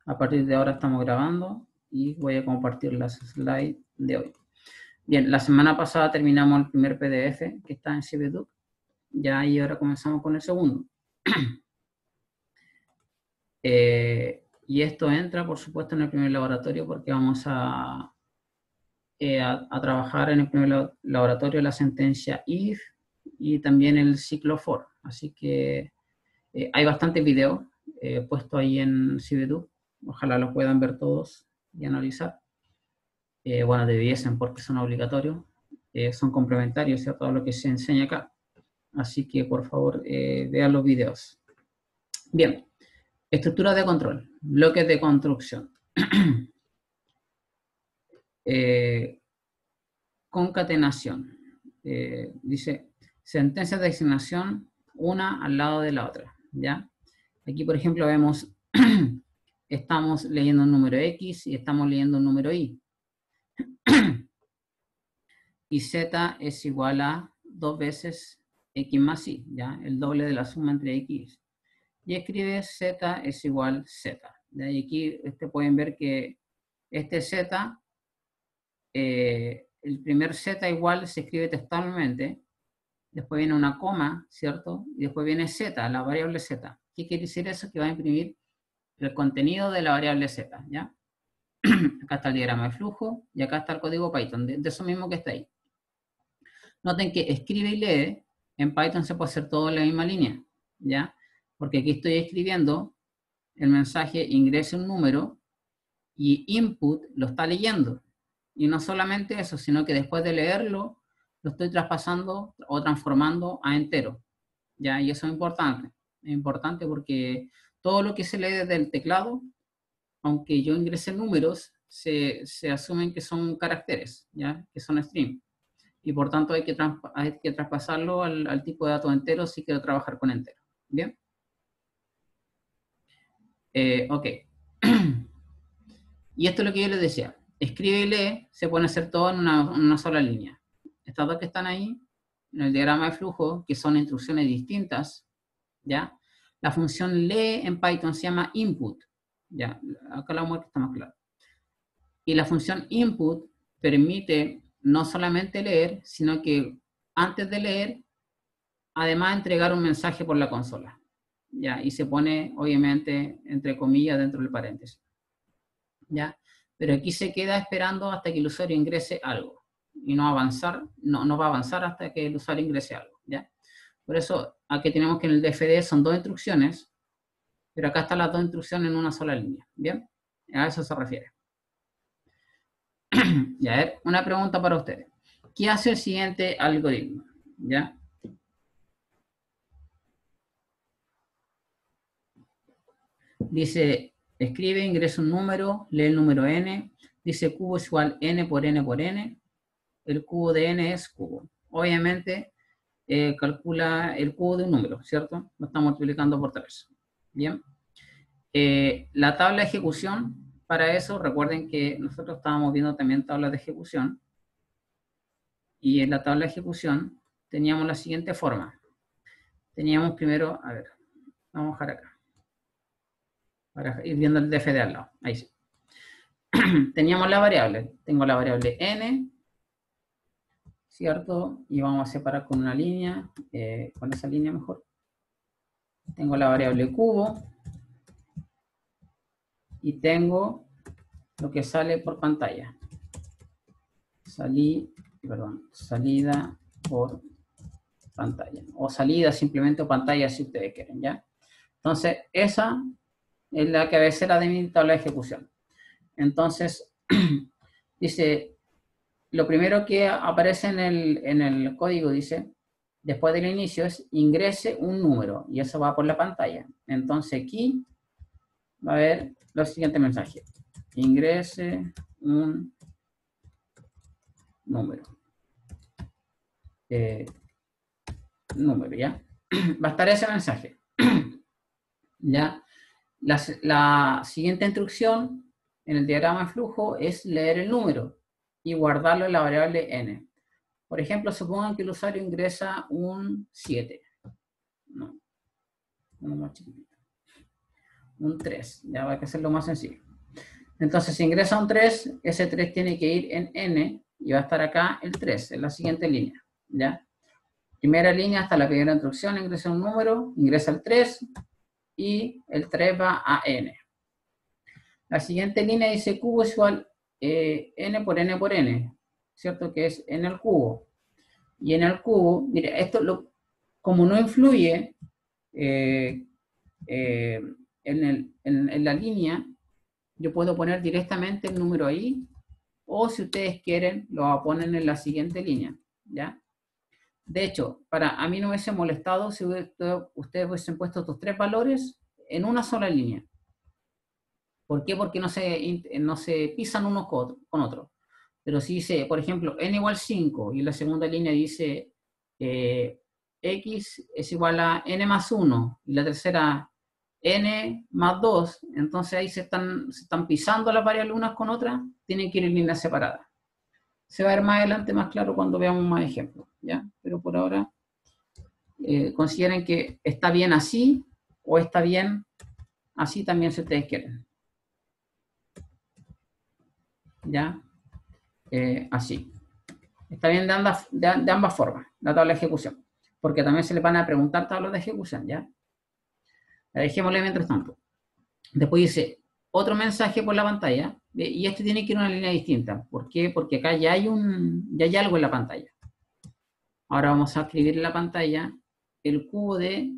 A partir de ahora estamos grabando y voy a compartir las slides de hoy. Bien, la semana pasada terminamos el primer PDF que está en CBDUC. Ya y ahora comenzamos con el segundo. Y esto entra, por supuesto, en el primer laboratorio porque vamos a trabajar en el primer laboratorio la sentencia IF y también el ciclo for. Así que hay bastantes videos puestos ahí en CBDUC. Ojalá los puedan ver todos y analizar. Bueno, debiesen porque son obligatorios. Son complementarios a todo lo que se enseña acá. Así que, por favor, vean los videos. Bien. Estructura de control. Bloques de construcción. Concatenación. Dice, sentencias de asignación, una al lado de la otra. ¿Ya? Aquí, por ejemplo, vemos, estamos leyendo un número X y estamos leyendo un número Y. Y Z es igual a 2 veces X más Y, ¿ya? El doble de la suma entre X y Y. Y escribe Z es igual Z. ¿Ya? Y aquí pueden ver que este Z, el primer Z igual se escribe textualmente, después viene una coma, ¿cierto? Y después viene Z, la variable Z. ¿Qué quiere decir eso? Que va a imprimir el contenido de la variable Z, ¿ya? Acá está el diagrama de flujo y acá está el código Python, de eso mismo que está ahí. Noten que escribe y lee, en Python se puede hacer todo en la misma línea, ¿ya? Porque aquí estoy escribiendo el mensaje ingrese un número y input lo está leyendo. Y no solamente eso, sino que después de leerlo, lo estoy traspasando o transformando a entero, ¿ya? Y eso es importante porque todo lo que se lee desde el teclado, aunque yo ingrese números, se asumen que son caracteres, ¿ya? Que son string. Y por tanto hay que traspasarlo al tipo de datos entero si quiero trabajar con entero. ¿Bien? Ok. Y esto es lo que yo les decía. Escribe y lee, se pueden hacer todo en una sola línea. Estas dos que están ahí, en el diagrama de flujo, que son instrucciones distintas, ¿ya? La función lee en Python se llama input, ¿ya? Acá la muestra está más clara. Y la función input permite no solamente leer, sino que antes de leer, además entregar un mensaje por la consola, ¿ya? Y se pone, obviamente, entre comillas, dentro del paréntesis, ¿ya? Pero aquí se queda esperando hasta que el usuario ingrese algo, y no va a avanzar hasta que el usuario ingrese algo, ¿ya? Por eso, aquí tenemos que en el DFD son 2 instrucciones, pero acá están las 2 instrucciones en una sola línea, ¿bien? A eso se refiere. Y a ver, una pregunta para ustedes. ¿Qué hace el siguiente algoritmo? ¿Ya? Dice, escribe, ingresa un número, lee el número n, dice cubo es igual n por n por n, el cubo de n es cubo. Obviamente, calcula el cubo de un número, ¿cierto? Lo está multiplicando por 3. Bien. La tabla de ejecución, para eso, recuerden que nosotros estábamos viendo también tablas de ejecución. Y en la tabla de ejecución teníamos la siguiente forma. Teníamos primero, a ver, vamos a bajar acá. Para ir viendo el DF de al lado. Ahí sí. Teníamos la variable. Tengo la variable n, ¿cierto? Y vamos a separar con una línea, con esa línea mejor. Tengo la variable cubo. Y tengo lo que sale por pantalla. Salida por pantalla. O salida simplemente o pantalla si ustedes quieren, ¿ya? Entonces, esa es la cabecera de mi tabla de ejecución. Entonces, dice, lo primero que aparece en el código, dice, después del inicio es ingrese un número, y eso va por la pantalla. Entonces aquí va a haber los siguientes mensajes. Ingrese un número. Número, ¿ya? Va a estar ese mensaje. ¿Ya? La siguiente instrucción en el diagrama de flujo es leer el número y guardarlo en la variable n. Por ejemplo, supongan que el usuario ingresa un 7. No, uno más chiquitito. un 3, ya va a ser lo más sencillo. Entonces, si ingresa un 3, ese 3 tiene que ir en n, y va a estar acá el 3, en la siguiente línea, ¿ya? Primera línea hasta la primera instrucción, ingresa un número, ingresa el 3, y el 3 va a n. La siguiente línea dice cubo es igual n por n por n, ¿cierto? Que es n al cubo. Y en el cubo, mire, esto como no influye en la línea, yo puedo poner directamente el número ahí, o si ustedes quieren, lo ponen en la siguiente línea, ¿ya? De hecho, a mí no me hubiese molestado si ustedes hubiesen puesto estos tres valores en una sola línea. ¿Por qué? Porque no se pisan unos con otros. Pero si dice, por ejemplo, n igual 5, y en la segunda línea dice x es igual a n más 1, y la tercera n más 2, entonces ahí se están pisando las variables unas con otras, tienen que ir en líneas separadas. Se va a ver más adelante más claro cuando veamos más ejemplos, ¿ya? Pero por ahora, consideren que está bien así, o está bien así también si ustedes quieren. ¿Ya? Así. Está bien de ambas formas, la tabla de ejecución. Porque también se le van a preguntar tablas de ejecución, ¿ya? La dejémosle mientras tanto. Después dice, otro mensaje por la pantalla, y este tiene que ir a una línea distinta. ¿Por qué? Porque acá ya hay algo en la pantalla. Ahora vamos a escribir en la pantalla el cubo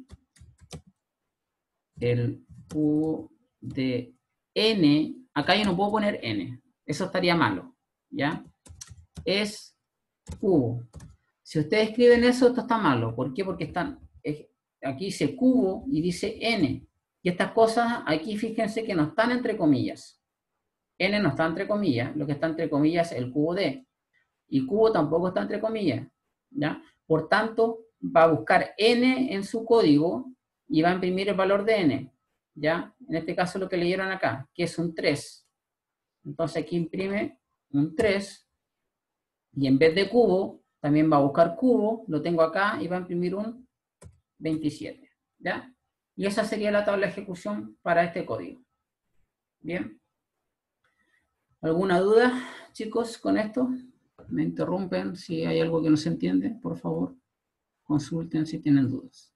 de n. Acá yo no puedo poner n. Eso estaría malo, ¿ya? Es cubo. Si ustedes escriben eso, esto está malo. ¿Por qué? Porque aquí dice cubo y dice n. Y estas cosas, aquí fíjense que no están entre comillas. N no está entre comillas. Lo que está entre comillas es el cubo de. Y cubo tampoco está entre comillas, ¿ya? Por tanto, va a buscar n en su código y va a imprimir el valor de n, ¿ya? En este caso lo que leyeron acá, que es un 3. Entonces aquí imprime un 3 y en vez de cubo, también va a buscar cubo, lo tengo acá y va a imprimir un 27, ¿ya? Y esa sería la tabla de ejecución para este código. Bien. ¿Alguna duda, chicos, con esto? Me interrumpen si hay algo que no se entiende, por favor. Consulten si tienen dudas.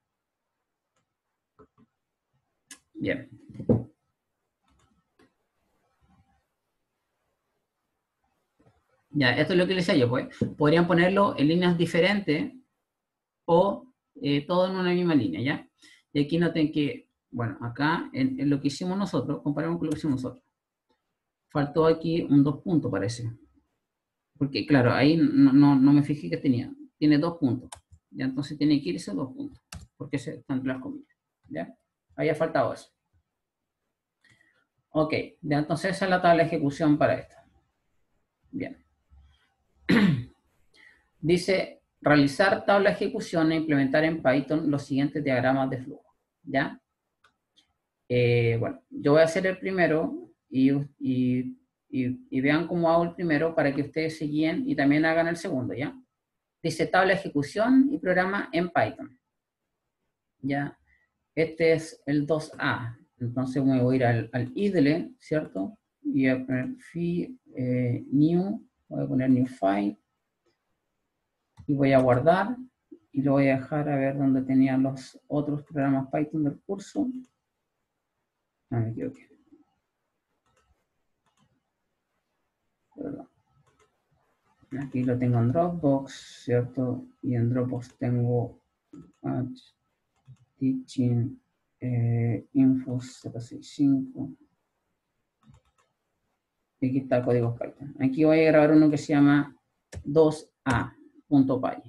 Bien. Ya, esto es lo que les decía yo, pues. Podrían ponerlo en líneas diferentes o todo en una misma línea, ¿ya? Y aquí noten que, bueno, acá en lo que hicimos nosotros, comparamos con lo que hicimos nosotros. Faltó aquí un 2 puntos, parece. Porque, claro, ahí no me fijé que tenía. Tiene 2 puntos. Ya, entonces tiene que irse 2 puntos. Porque se están entre las comillas. ¿Ya? Había faltado eso. Ok, ya, entonces esa es la tabla de ejecución para esto. Bien. Dice, realizar tabla de ejecución e implementar en Python los siguientes diagramas de flujo. ¿Ya? Bueno, yo voy a hacer el primero y vean cómo hago el primero para que ustedes se guíen y también hagan el segundo, ¿ya? Dice tabla de ejecución y programa en Python. ¿Ya? Este es el 2A. Entonces me voy a ir al idle, ¿cierto? Y voy a poner new, voy a poner new file. Y voy a guardar. Y lo voy a dejar a ver dónde tenía los otros programas Python del curso. No me equivoqué. Perdón. Aquí lo tengo en Dropbox, ¿cierto? Y en Dropbox tengo teaching info 065. Y aquí está el código Python. Aquí voy a grabar uno que se llama 2a.py.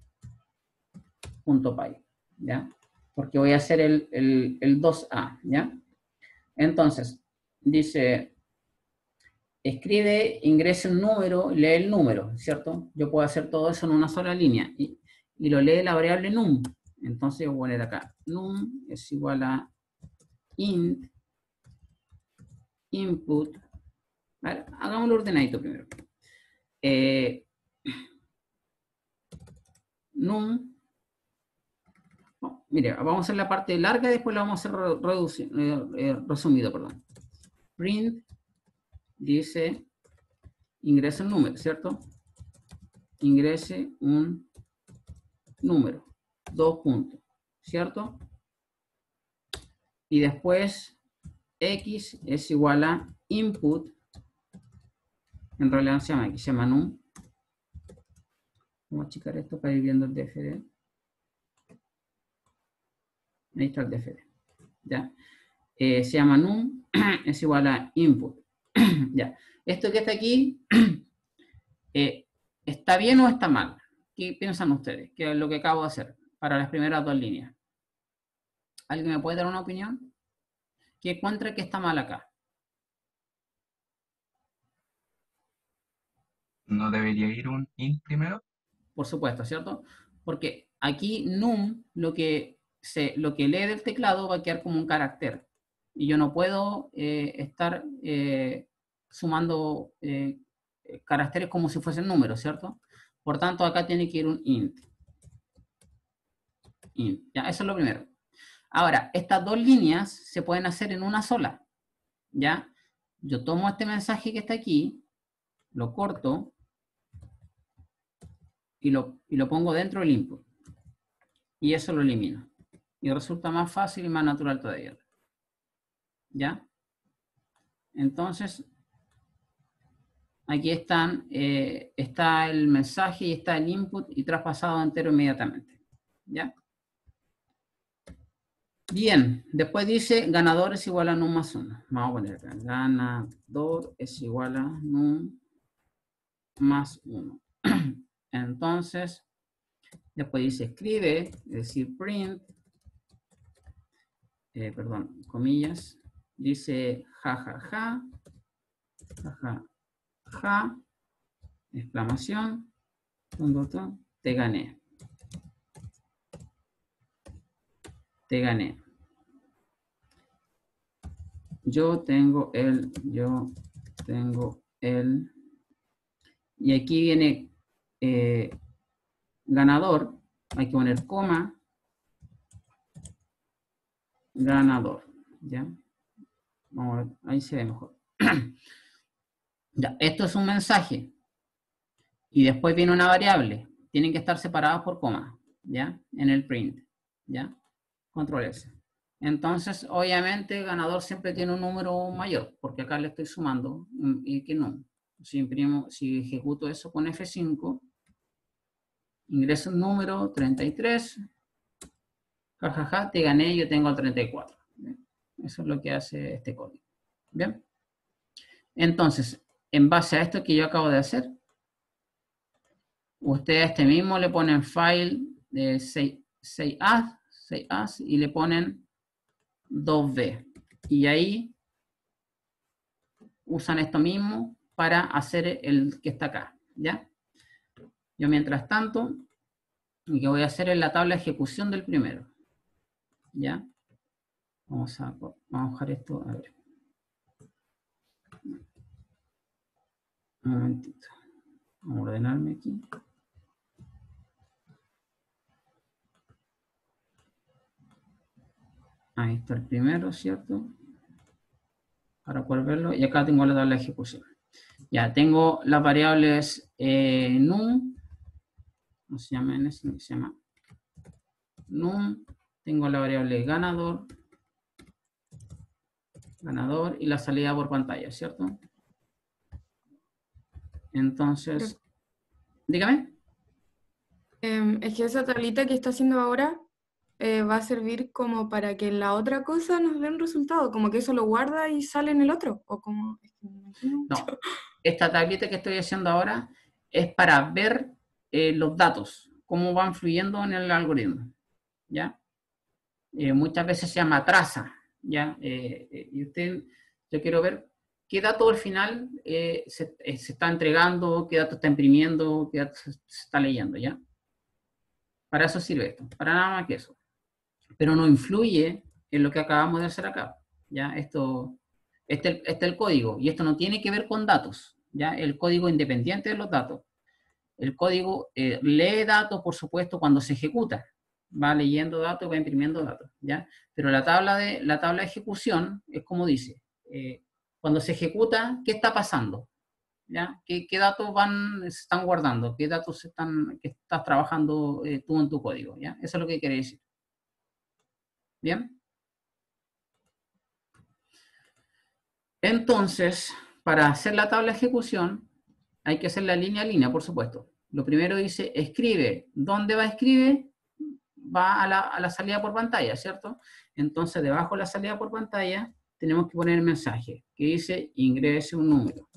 ¿Ya? Porque voy a hacer el 2a, ¿ya? Entonces, dice, escribe, ingresa un número, lee el número, ¿cierto? Yo puedo hacer todo eso en una sola línea. Y lo lee la variable num. Entonces voy a poner acá, num es igual a int input. Vale, hagámoslo ordenadito primero. Num, Mire, vamos a hacer la parte larga y después la vamos a hacer resumido, perdón. Print dice, ingrese un número, ¿cierto? Ingrese un número, 2 puntos, ¿cierto? Y después X es igual a input, en realidad se llama X, se llama num. Vamos a achicar esto para ir viendo el DFD. Ahí está el DFD, ¿ya? Se llama num, es igual a input, ¿ya? Esto que está aquí, ¿está bien o está mal? ¿Qué piensan ustedes? ¿Qué es lo que acabo de hacer para las primeras 2 líneas? ¿Alguien me puede dar una opinión? ¿Qué encuentra que está mal acá? ¿No debería ir un int primero? Por supuesto, ¿cierto? Porque aquí num, lo que lee del teclado va a quedar como un carácter. Y yo no puedo estar sumando caracteres como si fuesen números, ¿cierto? Por tanto, acá tiene que ir un int. Ya, eso es lo primero. Ahora, estas 2 líneas se pueden hacer en una sola, ¿ya? Yo tomo este mensaje que está aquí, lo corto y lo pongo dentro del input. Y eso lo elimino. Y resulta más fácil y más natural todavía. ¿Ya? Entonces, aquí está el mensaje y está el input y traspasado entero inmediatamente. ¿Ya? Bien, después dice ganador es igual a num más 1. Vamos a poner acá. Ganador es igual a num más 1. Entonces, después dice escribe, es decir, print, perdón, comillas, dice jajaja, jajaja, exclamación, te gané. Te gané. Yo tengo el. Y aquí viene ganador. Hay que poner coma. Ganador. ¿Ya? Vamos a ver, ahí se ve mejor. Ya, esto es un mensaje. Y después viene una variable. Tienen que estar separadas por coma. ¿Ya? En el print. ¿Ya? Control S. Entonces, obviamente, el ganador siempre tiene un número mayor, porque acá le estoy sumando y que no. Si ejecuto eso con F5, ingreso un número 33, jajaja, te gané, yo tengo el 34. ¿Bien? Eso es lo que hace este código. Bien. Entonces, en base a esto que yo acabo de hacer, ustedes a este mismo le ponen file de 6as y le ponen 2b. Y ahí usan esto mismo para hacer el que está acá, ¿ya? Yo mientras tanto, lo que voy a hacer es la tabla de ejecución del primero, ¿ya? Vamos a bajar esto, a ver. Un momentito. Vamos a ordenarme aquí. Ahí está el primero, ¿cierto? Para poder verlo. Y acá tengo la tabla de ejecución. Ya, tengo las variables num. ¿Cómo se llama en ese? Se llama num. Tengo la variable ganador y la salida por pantalla, ¿cierto? Entonces, dígame. Es que esa tablita que está haciendo ahora va a servir como para que la otra cosa nos dé un resultado, como que eso lo guarda y sale en el otro, o como... No, esta tablita que estoy haciendo ahora es para ver los datos, cómo van fluyendo en el algoritmo, ¿ya? Muchas veces se llama traza, ¿ya? Y yo quiero ver qué dato al final se está entregando, qué dato está imprimiendo, qué dato se está leyendo, ¿ya? Para eso sirve esto, para nada más que eso. Pero no influye en lo que acabamos de hacer acá, ¿ya? Este es el código, y esto no tiene que ver con datos, ¿ya? El código independiente de los datos. El código lee datos, por supuesto, cuando se ejecuta, va leyendo datos, va imprimiendo datos, ¿ya? Pero la tabla de ejecución es como dice, cuando se ejecuta, ¿qué está pasando? ¿Ya? ¿Qué datos se están guardando? ¿Qué datos que estás trabajando tú en tu código? ¿Ya? Eso es lo que quiere decir. ¿Bien? Entonces, para hacer la tabla de ejecución, hay que hacer la línea a línea, por supuesto. Lo primero dice, escribe. ¿Dónde va a escribir? Va a la salida por pantalla, ¿cierto? Entonces, debajo de la salida por pantalla, tenemos que poner el mensaje, que dice, ingrese un número.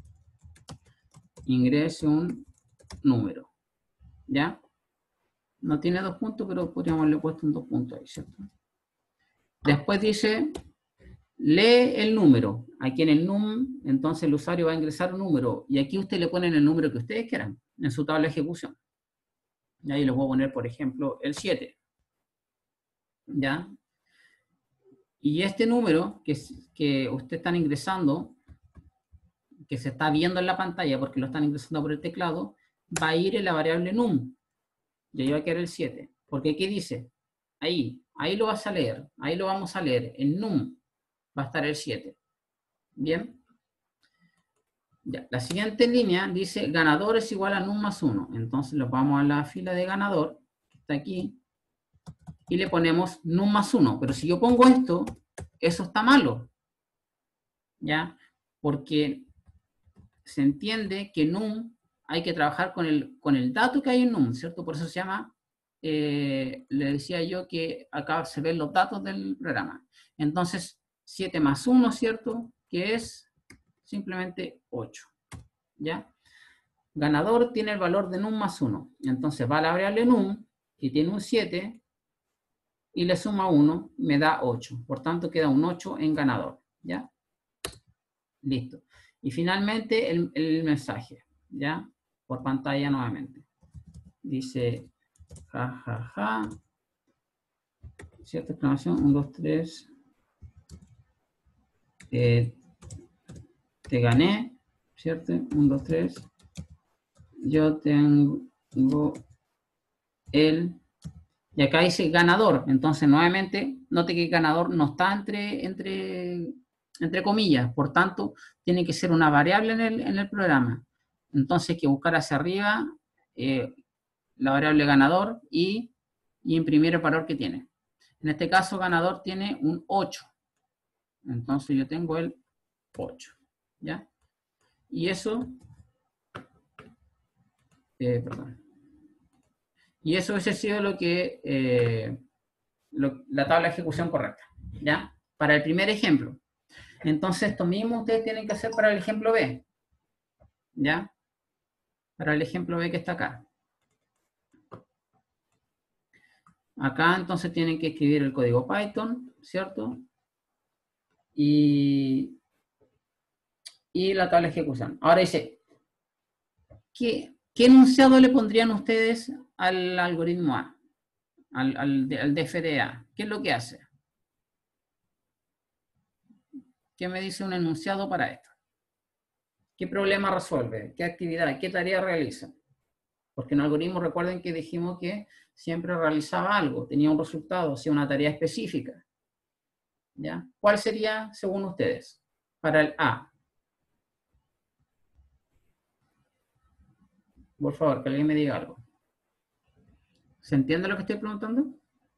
Ingrese un número. ¿Ya? No tiene 2 puntos, pero podríamos haberle puesto un 2 puntos ahí, ¿cierto? Después dice, lee el número. Aquí en el num, entonces el usuario va a ingresar un número. Y aquí ustedes le ponen el número que ustedes quieran en su tabla de ejecución. Y ahí les voy a poner, por ejemplo, el 7. ¿Ya? Y este número que ustedes están ingresando, que se está viendo en la pantalla porque lo están ingresando por el teclado, va a ir en la variable num. Y ahí va a quedar el 7. Porque aquí dice, ahí lo vas a leer, ahí lo vamos a leer, en num va a estar el 7. ¿Bien? Ya, la siguiente línea dice, ganador es igual a num más 1. Entonces lo vamos a la fila de ganador, que está aquí, y le ponemos num más 1. Pero si yo pongo esto, eso está malo. ¿Ya? Porque se entiende que num hay que trabajar con el dato que hay en num, ¿cierto? Por eso se llama, le decía yo que acá se ven los datos del programa. Entonces, 7 más 1, ¿cierto? Que es simplemente 8. ¿Ya? Ganador tiene el valor de num más 1. Entonces va a la variable num, que tiene un 7, y le suma 1, me da 8. Por tanto, queda un 8 en ganador. ¿Ya? Listo. Y finalmente el mensaje, ¿ya? Por pantalla nuevamente. Dice, ja. Cierta exclamación, 1, 2, 3. Te gané, ¿cierto? 1, 2, 3. Yo tengo el... Y acá dice ganador. Entonces, nuevamente, note que ganador no está entre comillas. Por tanto, tiene que ser una variable en el programa. Entonces, hay que buscar hacia arriba la variable ganador y imprimir el valor que tiene. En este caso, ganador tiene un 8. Entonces, yo tengo el 8. ¿Ya? Y eso... perdón. Y eso hubiese sido lo que... la tabla de ejecución correcta. ¿Ya? Para el primer ejemplo. Entonces, esto mismo ustedes tienen que hacer para el ejemplo B. ¿Ya? Para el ejemplo B que está acá. Acá entonces tienen que escribir el código Python, ¿cierto? Y la tabla de ejecución. Ahora dice, ¿qué enunciado le pondrían ustedes al algoritmo A? Al DFDA. ¿Qué es lo que hace? ¿Qué me dice un enunciado para esto? ¿Qué problema resuelve? ¿Qué actividad? ¿Qué tarea realiza? Porque en algoritmo recuerden que dijimos que siempre realizaba algo, tenía un resultado, hacía una tarea específica. ¿Ya? ¿Cuál sería, según ustedes, para el A? Por favor, que alguien me diga algo. ¿Se entiende lo que estoy preguntando?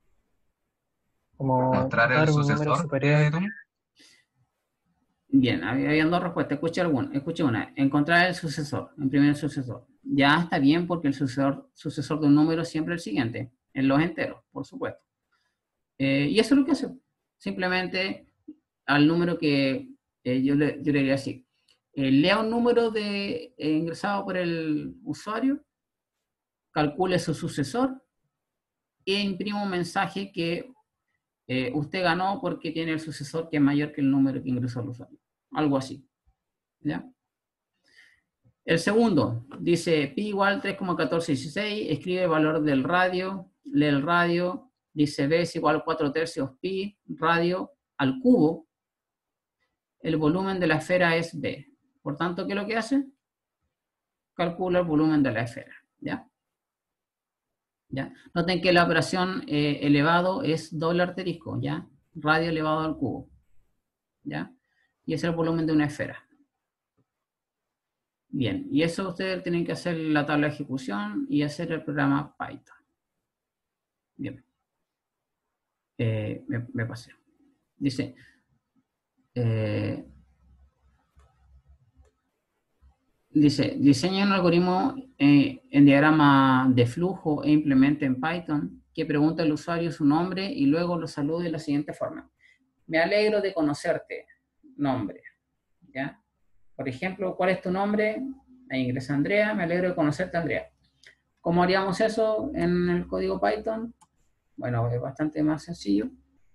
Como Mostrar dar el un número sucesor superior. de num. Bien, habían 2 respuestas. Escuché una. Encontrar el sucesor, imprimir el sucesor. Ya está bien porque el sucesor de un número es siempre el siguiente, en los enteros, por supuesto. Y eso es lo que hace. Simplemente al número que yo le diría así. Lea un número ingresado por el usuario, calcule su sucesor e imprima un mensaje que usted ganó porque tiene el sucesor que es mayor que el número que ingresó el usuario. Algo así. ¿Ya? El segundo dice pi igual 3,1416, escribe el valor del radio, lee el radio, dice b es igual a 4/3 pi, radio al cubo, el volumen de la esfera es b. Por tanto, ¿qué es lo que hace? Calcula el volumen de la esfera. ¿Ya? ¿ya? Noten que la operación elevado es doble asterisco, ¿ya? Radio elevado al cubo, ¿ya? Y ese es el volumen de una esfera. Bien, y eso ustedes tienen que hacer la tabla de ejecución y hacer el programa Python. Bien. Me pasé. Dice, diseña un algoritmo en diagrama de flujo e implemente en Python que pregunta al usuario su nombre y luego lo salude de la siguiente forma. Me alegro de conocerte, nombre, ¿ya? Por ejemplo, ¿cuál es tu nombre? Ahí ingresa Andrea, me alegro de conocerte, Andrea. ¿Cómo haríamos eso en el código Python? Bueno, es bastante más sencillo.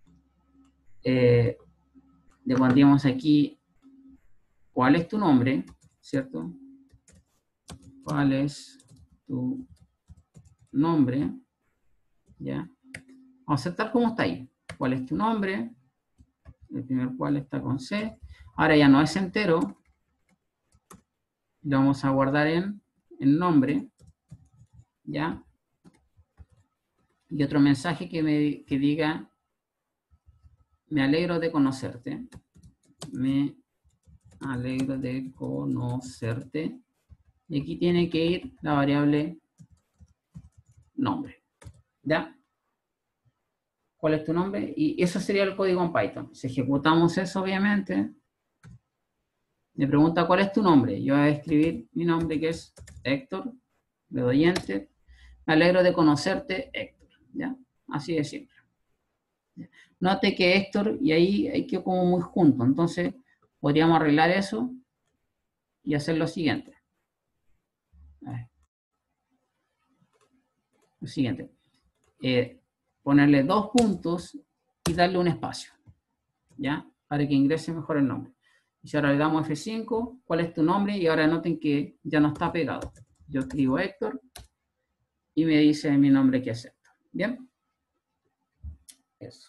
Le pondríamos aquí, ¿cuál es tu nombre? ¿Cierto? ¿Cuál es tu nombre? ¿Ya? Vamos a aceptar cómo está ahí. ¿Cuál es tu nombre? El primer cual está con C. Ahora ya no es entero. Lo vamos a guardar en nombre. ¿Ya? Y otro mensaje que diga, me alegro de conocerte. Me alegro de conocerte. Y aquí tiene que ir la variable nombre. ¿Ya? ¿Cuál es tu nombre? Y eso sería el código en Python. Si ejecutamos eso, obviamente, me pregunta cuál es tu nombre. Yo voy a escribir mi nombre, que es Héctor. Le doy Enter. Me alegro de conocerte, Héctor. ¿Ya? Así de simple. Note que Héctor y ahí hay que como muy junto. Entonces, podríamos arreglar eso y hacer lo siguiente. Lo siguiente. Ponerle 2 puntos y darle un espacio. ¿Ya? Para que ingrese mejor el nombre. Y si ahora le damos F5, ¿cuál es tu nombre? Y ahora noten que ya no está pegado. Yo escribo Héctor y me dice mi nombre que es Héctor. ¿Bien? Eso.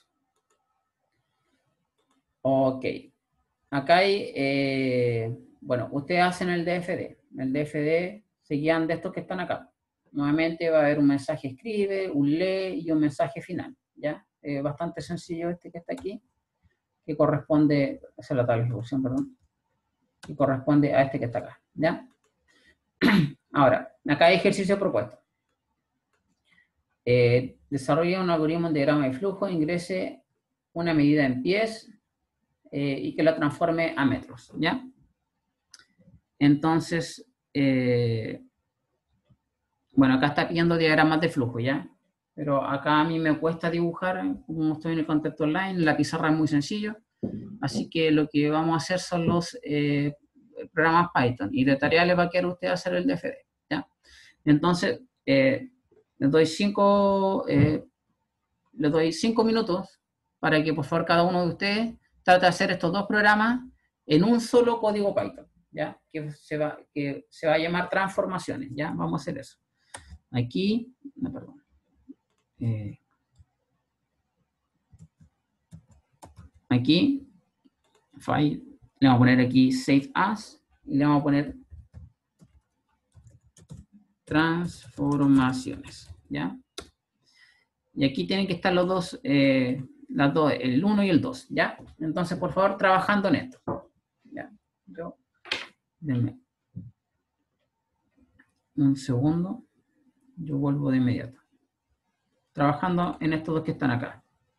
Ok. Acá hay, bueno, ustedes hacen el DFD. El DFD se guían de estos que están acá. Nuevamente va a haber un mensaje escribe, un lee y un mensaje final. ¿Ya? Bastante sencillo este que está aquí, que corresponde, esa es la tabla de ejecución, perdón, que corresponde a este que está acá. ¿Ya? Ahora, acá hay ejercicio propuesto. Desarrolla un algoritmo en diagrama de flujo, ingrese una medida en pies y que la transforme a metros, ¿ya? Entonces, bueno, acá está pidiendo diagramas de flujo, ¿ya? Pero acá a mí me cuesta dibujar, como estoy en el contexto online, la pizarra es muy sencillo, así que lo que vamos a hacer son los programas Python, y de tarea le va a quedar a usted hacer el DFD, ¿ya? Entonces, les doy 5 minutos para que por favor cada uno de ustedes trate de hacer estos 2 programas en un solo código Python, ¿ya? Que se va a llamar transformaciones, ¿ya? Vamos a hacer eso. Aquí, no, perdón. Aquí, file, le vamos a poner aquí save as y le vamos a poner transformaciones, ¿ya? Y aquí tienen que estar los dos, las dos, el 1 y el 2, ¿ya? Entonces, por favor, trabajando en esto. ¿Ya? Denme un segundo. Yo vuelvo de inmediato. Trabajando en estos dos que están acá.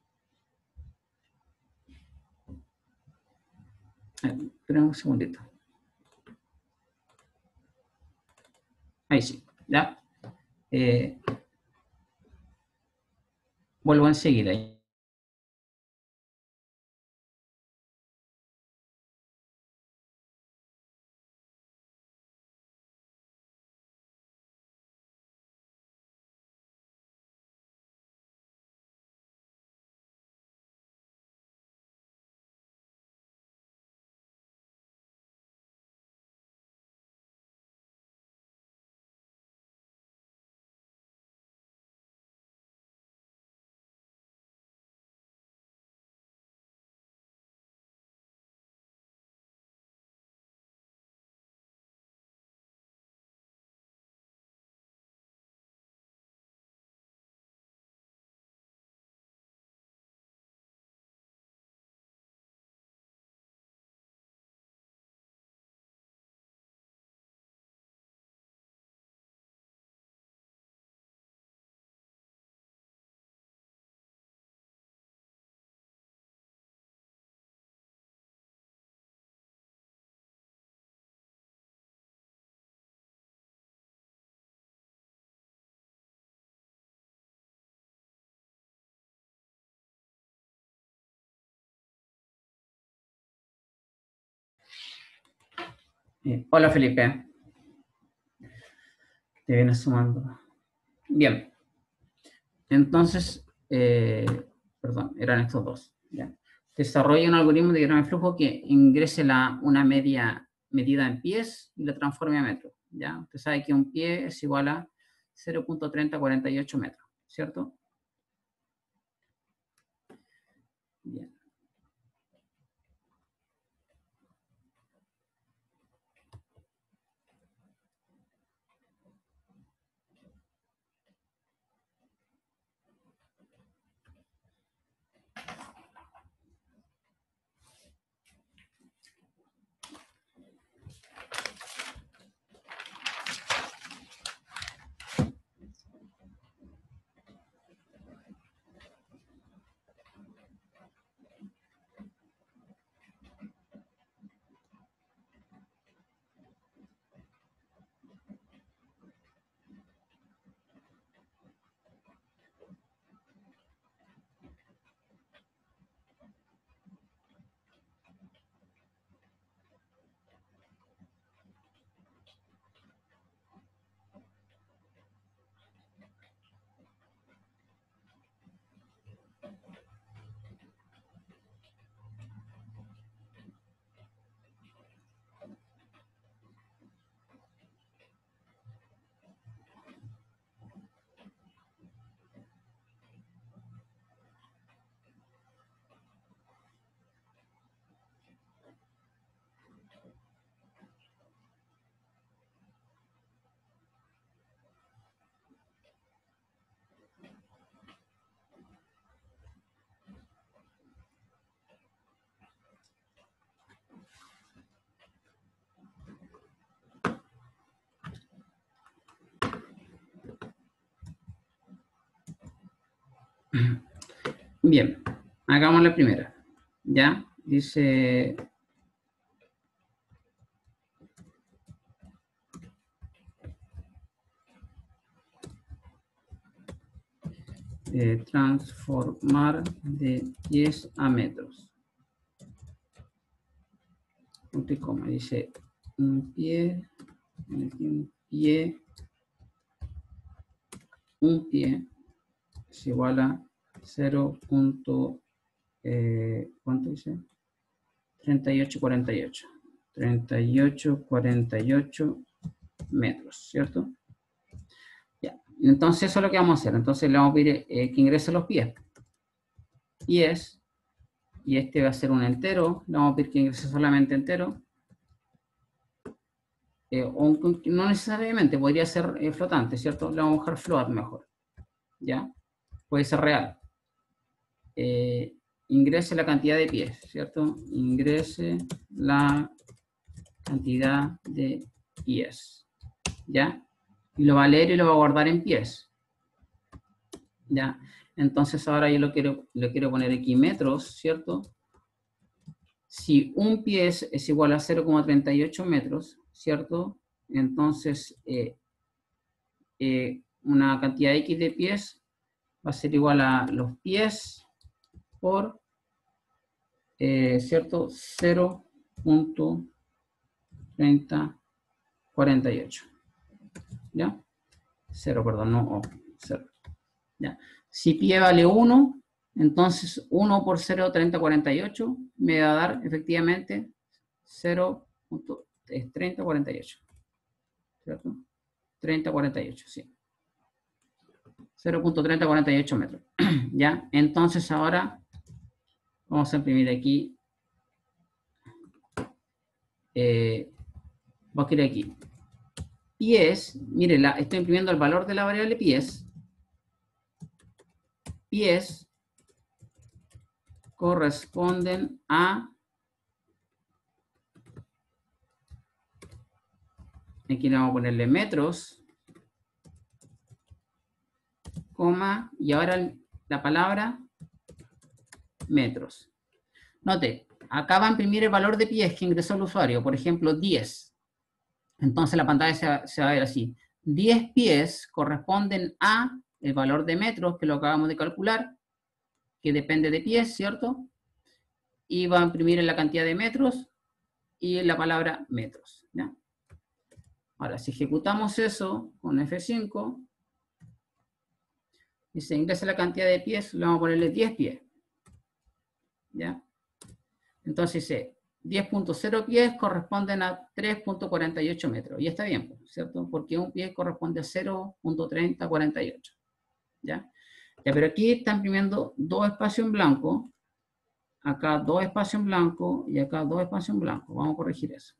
Esperen un segundito. Ahí sí, ¿ya? Vuelvo enseguida. Hola Felipe, te vienes sumando. Bien, entonces, perdón, eran estos dos. ¿Ya? Desarrolla un algoritmo de diagrama de flujo que ingrese una medida en pies y la transforme a metros. ¿Ya? Usted sabe que un pie es igual a 0.3048 metros, ¿cierto? Bien. Bien, hagamos la primera. ¿Ya? Dice... transformar de pies a metros. Punto y coma. Dice un pie es igual a 0. ¿Cuánto dice? 3848. 3848 metros, ¿cierto? Ya. Entonces eso es lo que vamos a hacer. Entonces le vamos a pedir que ingrese los pies. Pies. Y este va a ser un entero. Le vamos a pedir que ingrese solamente entero. O no necesariamente, podría ser flotante, ¿cierto? Le vamos a dejar float mejor. ¿Ya? Puede ser real. Ingrese la cantidad de pies, ¿cierto? Ingrese la cantidad de pies. ¿Ya? Y lo va a leer y lo va a guardar en pies. ¿Ya? Entonces ahora yo le quiero poner aquí metros, ¿cierto? Si un pie es igual a 0,38 metros, ¿cierto? Entonces, una cantidad X de pies va a ser igual a los pies por, ¿cierto? 0.3048. ¿Ya? 0, perdón, no O, 0. ¿Ya? Si pie vale 1, entonces 1 por 0.3048 me va a dar efectivamente 0.3048. ¿Cierto? 3048, sí. 0.3048 metros. ¿Ya? Entonces ahora vamos a imprimir aquí. Voy a escribir aquí. Pies, mire, estoy imprimiendo el valor de la variable pies. Pies corresponden a... Aquí le vamos a ponerle metros, coma, y ahora la palabra metros. Note, acá va a imprimir el valor de pies que ingresó el usuario, por ejemplo, 10. Entonces la pantalla se va a ver así. 10 pies corresponden a el valor de metros que lo acabamos de calcular, que depende de pies, ¿cierto? Y va a imprimir en la cantidad de metros y la palabra metros, ¿ya? Ahora, si ejecutamos eso con F5, y se ingresa la cantidad de pies, le vamos a ponerle 10 pies, ¿ya? Entonces dice, 10.0 pies corresponden a 3.48 metros, y está bien, ¿cierto? Porque un pie corresponde a 0.3048, ¿ya? Ya, pero aquí está imprimiendo dos espacios en blanco, acá dos espacios en blanco, y acá dos espacios en blanco. Vamos a corregir eso.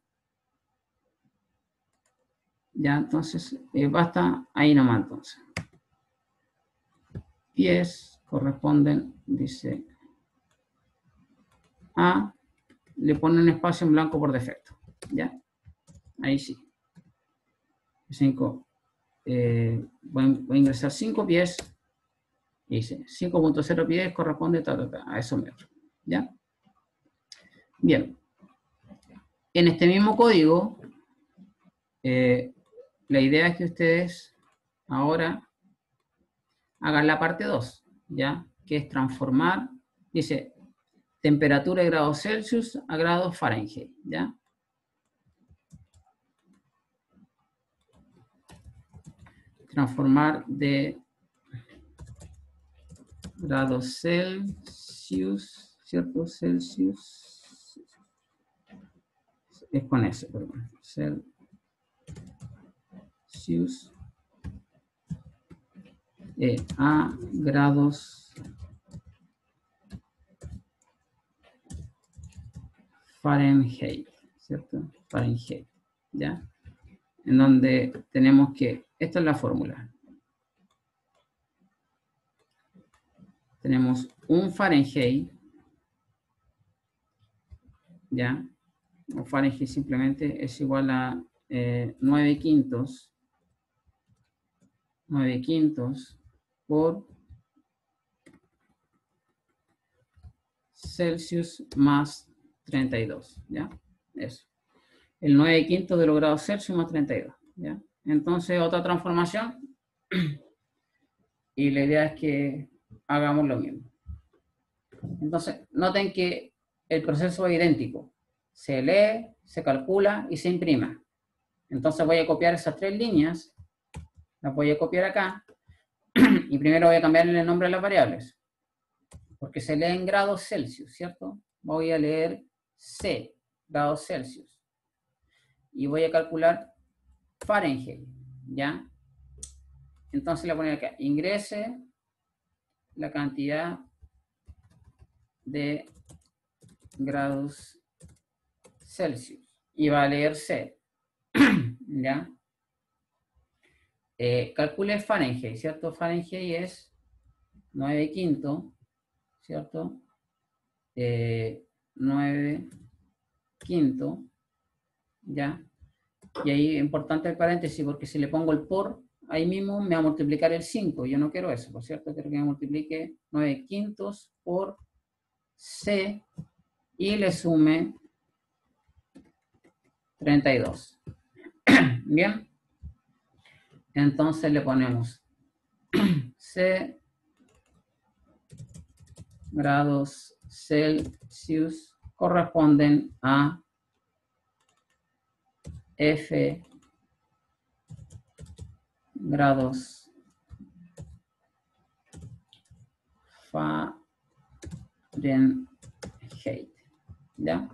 Ya, entonces, basta ahí nomás, entonces. Pies corresponden, dice, a, le pone un espacio en blanco por defecto, ¿ya? Ahí sí. 5, voy a ingresar 5 pies, y dice, 5.0 pies corresponde a esos metros, ¿ya? Bien. En este mismo código, la idea es que ustedes ahora hagan la parte 2, ¿ya? Que es transformar, dice, temperatura de grados Celsius a grados Fahrenheit, ¿ya? Transformar de grados Celsius, ¿cierto? Celsius, es con S, perdón. Celsius a grados Fahrenheit, ¿cierto? Fahrenheit, ¿ya? En donde tenemos que, esta es la fórmula. Tenemos un Fahrenheit, ¿ya? Un Fahrenheit simplemente es igual a 9 quintos por Celsius más 32, ¿ya? Eso. El 9 quintos de los grados Celsius más 32, ¿ya? Entonces, otra transformación. Y la idea es que hagamos lo mismo. Entonces, noten que el proceso es idéntico. Se lee, se calcula y se imprima. Entonces voy a copiar esas tres líneas, las voy a copiar acá, y primero voy a cambiarle el nombre a las variables, porque se lee en grados Celsius, ¿cierto? Voy a leer C, grados Celsius, y voy a calcular Fahrenheit, ¿ya? Entonces le voy a poner acá, ingrese la cantidad de grados Celsius, y va a leer C, ¿ya? Calcule Fahrenheit, ¿cierto? Fahrenheit es 9 quintos, ¿cierto? 9 quintos, ¿ya? Y ahí es importante el paréntesis, porque si le pongo el por, ahí mismo me va a multiplicar el 5. Yo no quiero eso, por cierto, quiero que me multiplique 9 quintos por C y le sume 32. Bien. Entonces le ponemos C grados Celsius corresponden a F grados Fahrenheit, ¿ya?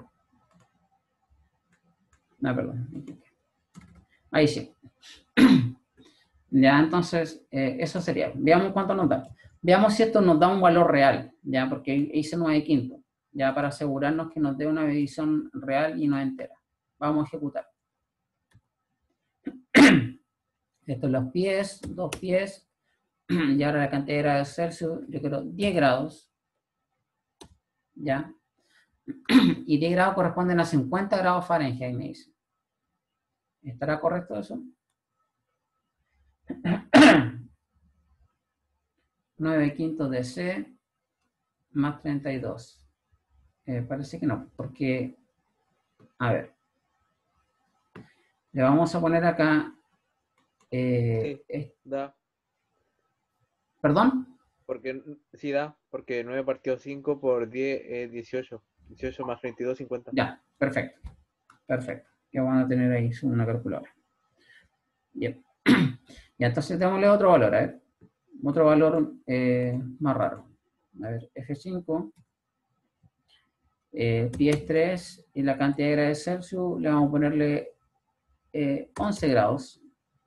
No, perdón. Ahí sí. Ya, entonces, eso sería. Veamos cuánto nos da. Veamos si esto nos da un valor real, ¿ya? Porque hice 9 quintos, ya, para asegurarnos que nos dé una medición real y no entera. Vamos a ejecutar. Esto es los pies, 2 pies, y ahora la cantidad de grados Celsius, yo quiero 10 grados, ¿ya? Y 10 grados corresponden a 50 grados Fahrenheit, me dice. ¿Estará correcto eso? 9 quintos de C más 32. Parece que no, porque, a ver, le vamos a poner acá, Sí, da. ¿perdón? Porque, sí da, porque 9 partido 5 por 10 es 18. 18 más 32, 50. Ya, perfecto. Perfecto. Que van a tener ahí una calculadora. Bien. Y entonces démosle otro valor, a ver. Otro valor más raro. A ver, F5. Pi es 3 y la cantidad de grados Celsius le vamos a ponerle 11 grados.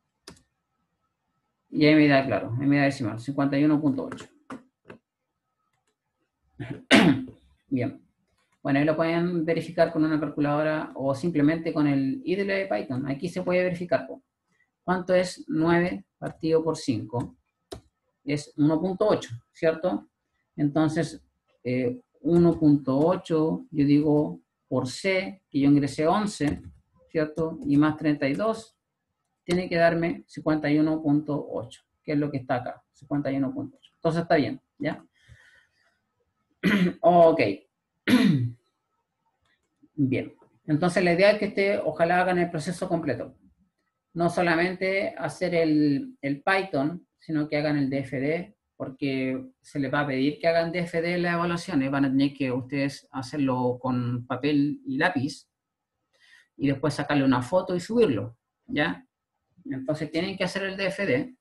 Y ahí me da, claro, en medida decimal, 51.8. Bien. Bueno, ahí lo pueden verificar con una calculadora o simplemente con el idle de Python. Aquí se puede verificar. ¿Cuánto es 9 partido por 5? Es 1.8, ¿cierto? Entonces, 1.8, yo digo por C, que yo ingresé 11, ¿cierto? Y más 32, tiene que darme 51.8, que es lo que está acá, 51.8. Entonces está bien, ¿ya? Ok. Bien. Entonces la idea es que ojalá hagan el proceso completo. No solamente hacer el Python, sino que hagan el DFD, porque se les va a pedir que hagan DFD en las evaluaciones. Van a tener que ustedes hacerlo con papel y lápiz, y después sacarle una foto y subirlo, ¿ya? Entonces tienen que hacer el DFD,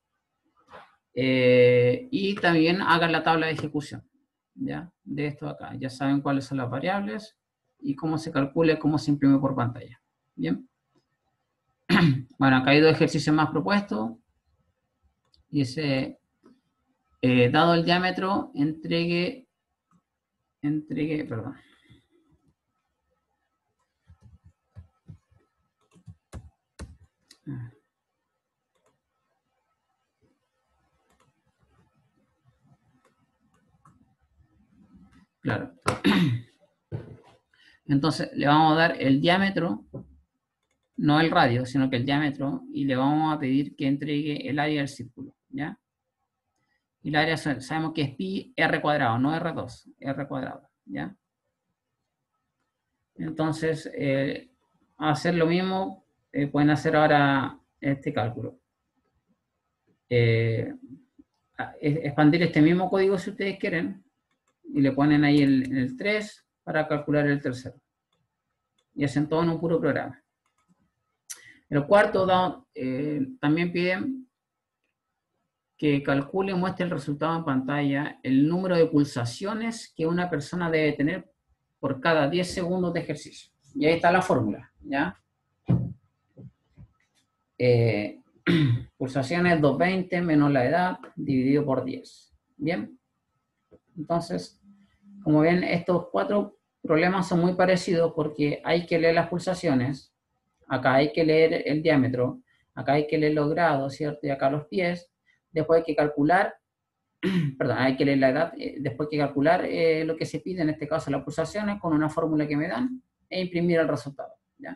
y también hagan la tabla de ejecución, ¿ya? De esto acá. Ya saben cuáles son las variables, y cómo se calcula, cómo se imprime por pantalla. ¿Bien? Bueno, acá hay dos ejercicios más propuestos. Dice, dado el diámetro, entregue, perdón. Claro. Entonces, le vamos a dar el diámetro, no el radio, sino que el diámetro, y le vamos a pedir que entregue el área del círculo, ¿ya? Y el área sabemos que es pi r cuadrado, no r2, r cuadrado, ¿ya? Entonces, hacer lo mismo, pueden hacer ahora este cálculo. Expandir este mismo código si ustedes quieren, y le ponen ahí el 3 para calcular el tercero. Y hacen todo en un puro programa. El cuarto también piden que calcule y muestre el resultado en pantalla, el número de pulsaciones que una persona debe tener por cada 10 segundos de ejercicio. Y ahí está la fórmula, ¿ya? Pulsaciones 220 menos la edad dividido por 10. ¿Bien? Entonces, como ven, estos 4 problemas son muy parecidos porque hay que leer las pulsaciones, acá hay que leer el diámetro, acá hay que leer los grados, ¿cierto? Y acá los pies. Después hay que calcular, perdón, hay que leer la edad, después hay que calcular lo que se pide, en este caso las pulsaciones, con una fórmula que me dan, e imprimir el resultado, ¿ya?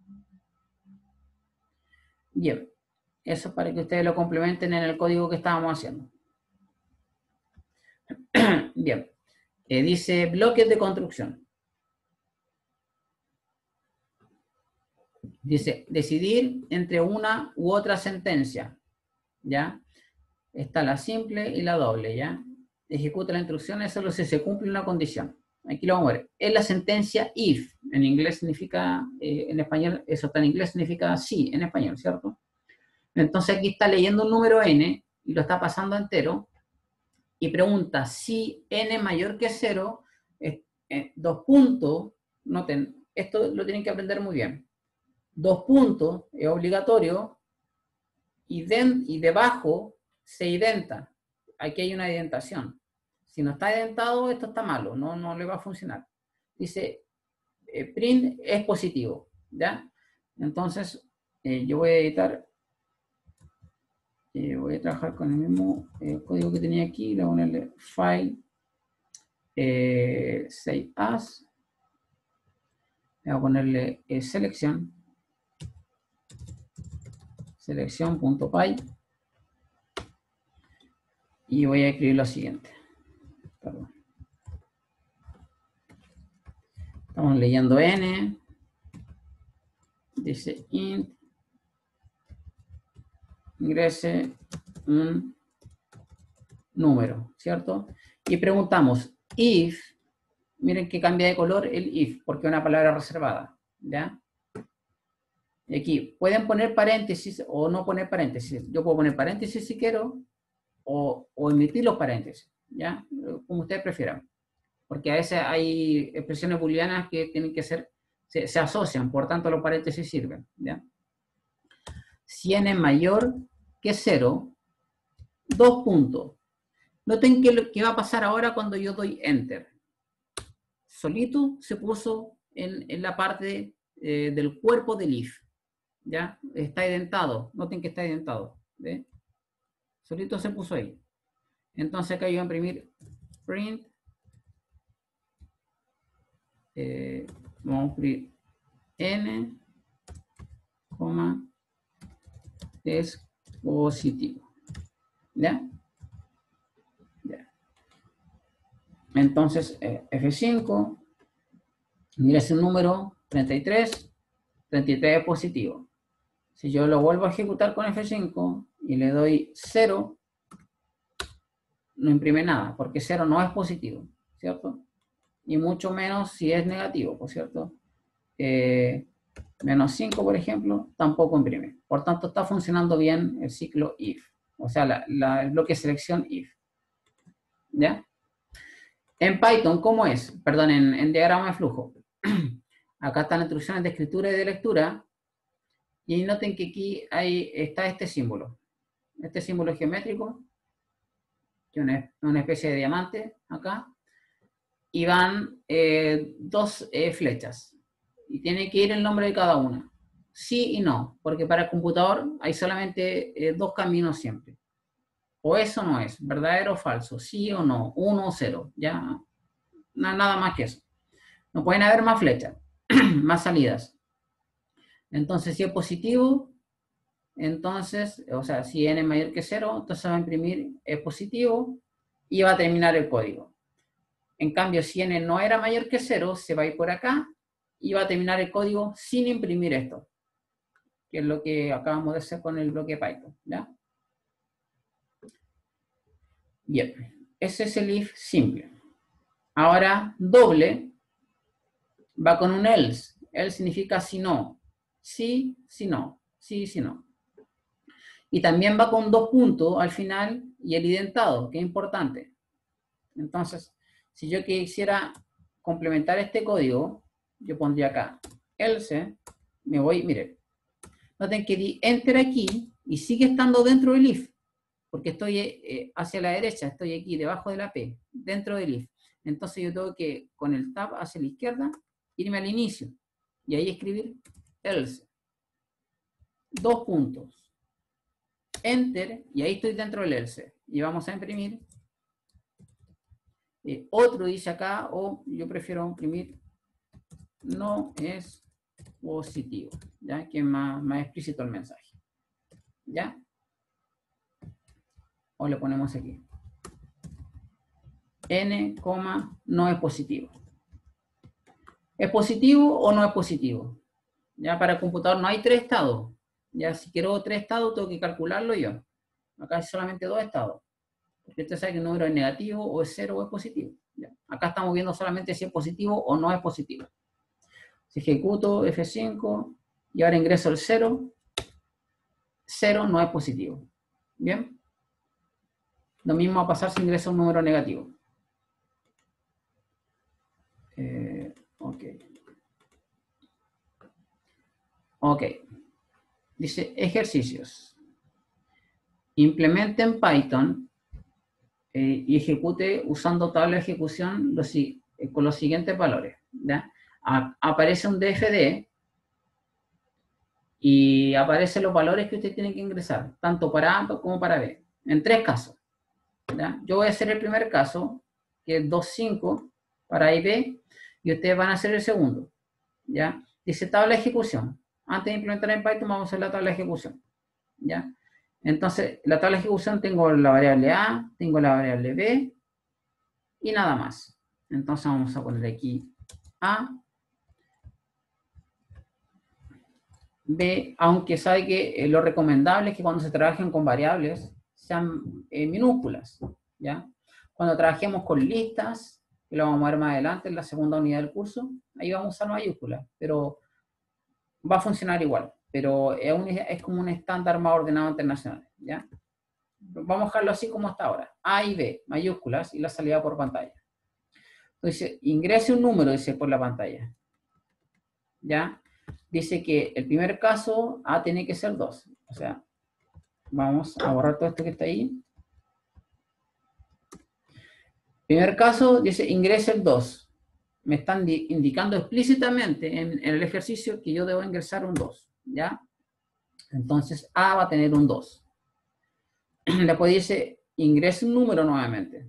Bien, eso es para que ustedes lo complementen en el código que estábamos haciendo. Bien, dice bloques de construcción. Dice, decidir entre una u otra sentencia, ¿ya? Está la simple y la doble, ¿ya? Ejecuta las instrucciones solo si se cumple una condición. Aquí lo vamos a ver. Es la sentencia if. En inglés significa, en español, eso está en inglés, significa sí, en español, ¿cierto? Entonces aquí está leyendo un número n y lo está pasando entero y pregunta si n mayor que 0, 2 puntos, noten, esto lo tienen que aprender muy bien. 2 puntos es obligatorio y debajo se identa. Aquí hay una identación. Si no está identado, esto está malo, no le va a funcionar. Dice, print es positivo, ¿ya? Entonces, yo voy a editar, voy a trabajar con el mismo código que tenía aquí, le voy a ponerle file, save as, le voy a ponerle selección, selección.py, y voy a escribir lo siguiente. Perdón. Estamos leyendo n, dice int, ingrese un número, ¿cierto? Y preguntamos if, miren que cambia de color el if, porque es una palabra reservada, ¿ya? Y aquí pueden poner paréntesis o no poner paréntesis. Yo puedo poner paréntesis si quiero o omitir los paréntesis, ¿ya? Como ustedes prefieran. Porque a veces hay expresiones booleanas que tienen que ser, se asocian, por tanto los paréntesis sirven, ¿ya? Si n es mayor que 0, 2 puntos. Noten que va a pasar ahora cuando yo doy Enter. Solito se puso en la parte del cuerpo del if. ¿Ya? Está identado. Noten que está identado. ¿Ve? Solito se puso ahí. Entonces acá yo voy a imprimir print. Vamos a imprimir n, es positivo. ¿Ya? Entonces, F5, mira ese número, 33, 33 es positivo. Si yo lo vuelvo a ejecutar con F5 y le doy 0, no imprime nada, porque 0 no es positivo, ¿cierto? Y mucho menos si es negativo, ¿por cierto? Menos 5, por ejemplo, tampoco imprime. Por tanto, está funcionando bien el ciclo if, o sea, el bloque de selección if. ¿Ya? En Python, ¿cómo es? Perdón, en diagrama de flujo. Acá están las instrucciones de escritura y de lectura. Y noten que aquí está este símbolo. Este símbolo geométrico. Que es una especie de diamante acá. Y van 2 flechas. Y tiene que ir el nombre de cada una. Sí y no. Porque para el computador hay solamente 2 caminos siempre. O eso no es, verdadero o falso, sí o no, 1 o 0, ya, nada más que eso. No pueden haber más flechas, más salidas. Entonces, si es positivo, entonces, o sea, si n es mayor que 0, entonces va a imprimir es positivo y va a terminar el código. En cambio, si n no era mayor que 0, se va a ir por acá y va a terminar el código sin imprimir esto, que es lo que acabamos de hacer con el bloque Python, ¿ya? Bien, ese es el if simple. Ahora, doble va con un else. Else significa si no. Sí, si no. Sí, si no. Y también va con 2 puntos al final y el identado, que es importante. Entonces, si yo quisiera complementar este código, yo pondría acá else, me voy, mire, noten que di enter aquí y sigue estando dentro del if. Porque estoy hacia la derecha, estoy aquí debajo de la P, dentro del if. Entonces yo tengo que, con el tab hacia la izquierda, irme al inicio. Y ahí escribir else. 2 puntos. Enter, y ahí estoy dentro del else. Y vamos a imprimir. Otro dice acá, o yo prefiero imprimir no es positivo. ¿Ya? Que es más explícito el mensaje. ¿Ya? O le ponemos aquí. N, no es positivo. ¿Es positivo o no es positivo? Ya para el computador no hay 3 estados. Ya si quiero 3 estados tengo que calcularlo yo. Acá hay solamente 2 estados. Porque usted sabe que el número es negativo o es 0 o es positivo. Ya. Acá estamos viendo solamente si es positivo o no es positivo. Si ejecuto F5 y ahora ingreso el 0, 0 no es positivo. ¿Bien? Lo mismo va a pasar si ingreso un número negativo. Ok. Ok. Dice ejercicios. Implemente en Python y ejecute usando tabla de ejecución con los siguientes valores. ¿Ya? Aparece un DFD y aparecen los valores que usted tiene que ingresar, tanto para A como para B, en 3 casos. ¿Ya? Yo voy a hacer el primer caso, que es 2.5 para A y B, y ustedes van a hacer el segundo. ¿Ya? Dice tabla de ejecución. Antes de implementar en Python vamos a hacer la tabla de ejecución. ¿Ya? Entonces, la tabla de ejecución tengo la variable A, tengo la variable B y nada más. Entonces vamos a poner aquí A, B, aunque sabe que lo recomendable es que cuando se trabajen con variables sean minúsculas, ¿ya? Cuando trabajemos con listas, que lo vamos a ver más adelante en la segunda unidad del curso, ahí vamos a usar mayúsculas, pero va a funcionar igual, pero es como un estándar más ordenado internacional, ¿ya? Vamos a dejarlo así como está ahora. A y B, mayúsculas, y la salida por pantalla. Entonces, ingrese un número, dice, por la pantalla. ¿Ya? Dice que el primer caso, A tiene que ser 2. O sea, vamos a borrar todo esto que está ahí. Primer caso, dice, ingrese el 2. Me están indicando explícitamente en el ejercicio que yo debo ingresar un 2. ¿Ya? Entonces, A va a tener un 2. Después dice, ingrese un número nuevamente.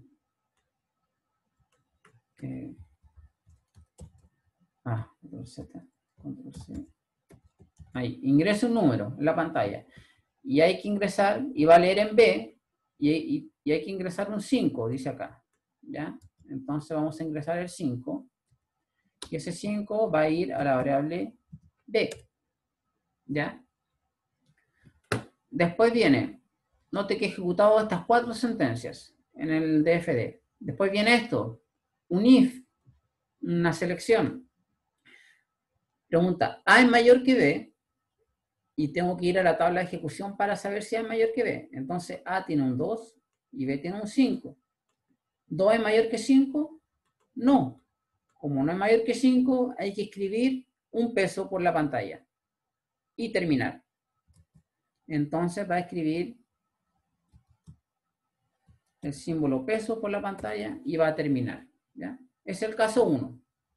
Control Z, Control C. Ahí, ingresa un número en la pantalla. Y hay que ingresar, y va a leer en B, y hay que ingresar un 5, dice acá. ¿Ya? Entonces vamos a ingresar el 5. Y ese 5 va a ir a la variable B. ¿Ya? Después viene, note que he ejecutado estas 4 sentencias en el DFD. Después viene esto, un if, una selección. Pregunta, A es mayor que B, y tengo que ir a la tabla de ejecución para saber si A es mayor que B. Entonces A tiene un 2 y B tiene un 5. ¿2 es mayor que 5? No. Como no es mayor que 5, hay que escribir un peso por la pantalla y terminar. Entonces va a escribir el símbolo peso por la pantalla y va a terminar. ¿Ya? Es el caso 1.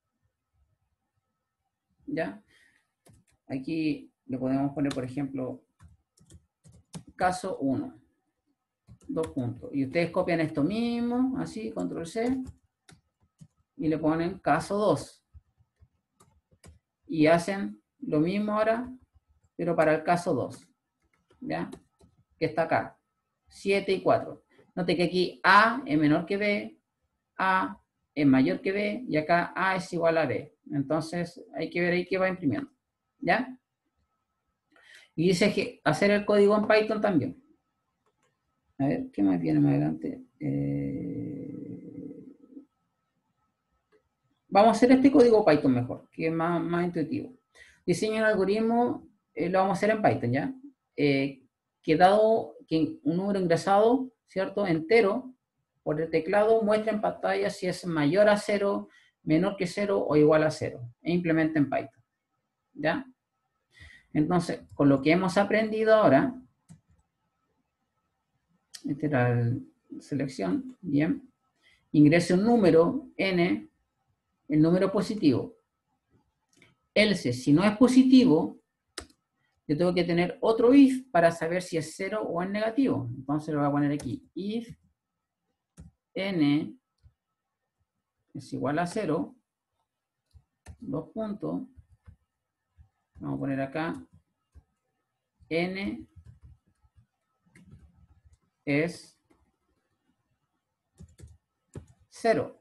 ¿Ya? Aquí le podemos poner, por ejemplo, caso 1. 2 puntos. Y ustedes copian esto mismo, así, control C, y le ponen caso 2. Y hacen lo mismo ahora, pero para el caso 2. ¿Ya? Que está acá. 7 y 4. Note que aquí A es menor que B, A es mayor que B, y acá A es igual a B. Entonces hay que ver ahí qué va imprimiendo. ¿Ya? Y dice que hacer el código en Python también. A ver, ¿qué más viene más adelante? Vamos a hacer este código Python mejor, que es más intuitivo. Diseño el algoritmo, lo vamos a hacer en Python, ¿ya? Que dado que un número ingresado, ¿cierto? Entero, por el teclado, muestra en pantalla si es mayor a 0, menor que 0 o igual a 0. E implementa en Python, ¿ya? Entonces, con lo que hemos aprendido ahora, esta era la selección, bien. Ingrese un número, n, el número positivo. Else, si no es positivo, yo tengo que tener otro if para saber si es 0 o es negativo. Entonces lo voy a poner aquí. If n es igual a 0, 2 puntos. Vamos a poner acá n es 0.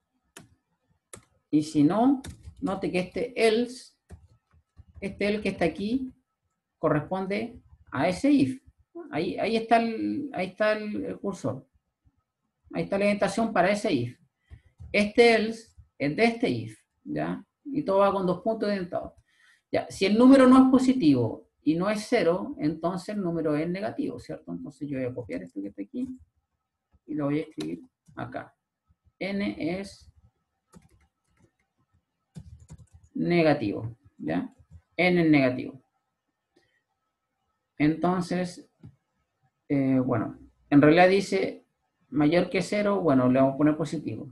Y si no, note que este else que está aquí, corresponde a ese if. Ahí está el cursor. Ahí está la orientación para ese if. Este else es de este if, ¿ya? Y todo va con 2 puntos orientados. Ya, si el número no es positivo y no es 0, entonces el número es negativo, ¿cierto? Entonces yo voy a copiar esto que está aquí y lo voy a escribir acá. N es negativo, ¿ya? N es negativo. Entonces, bueno, en realidad dice mayor que 0, bueno, le vamos a poner positivo.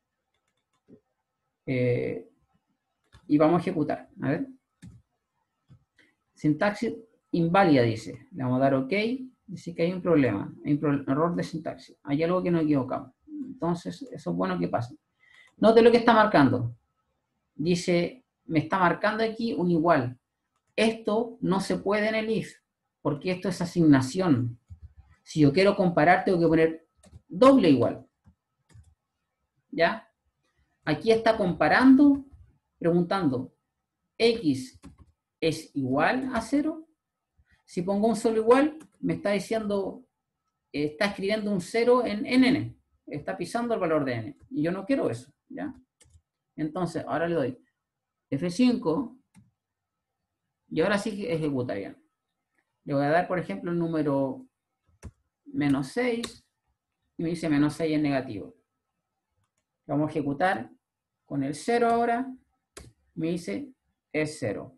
Y vamos a ejecutar, a ver. Sintaxis inválida, dice. Le vamos a dar OK. Dice que hay un problema, hay un error de sintaxis. Hay algo que nos equivocamos. Entonces, eso es bueno que pase. Note lo que está marcando. Dice, me está marcando aquí un igual. Esto no se puede en el if, porque esto es asignación. Si yo quiero comparar, tengo que poner doble igual. ¿Ya? Aquí está comparando, preguntando, ¿X es igual a 0? Si pongo un solo igual, me está diciendo, está escribiendo un 0 en n. Está pisando el valor de n. Y yo no quiero eso, ¿ya? Entonces, ahora le doy F5 Y ahora sí ejecuta bien. Le voy a dar, por ejemplo, el número menos 6, y me dice menos 6 es negativo. Lo vamos a ejecutar con el 0 ahora, me dice es 0.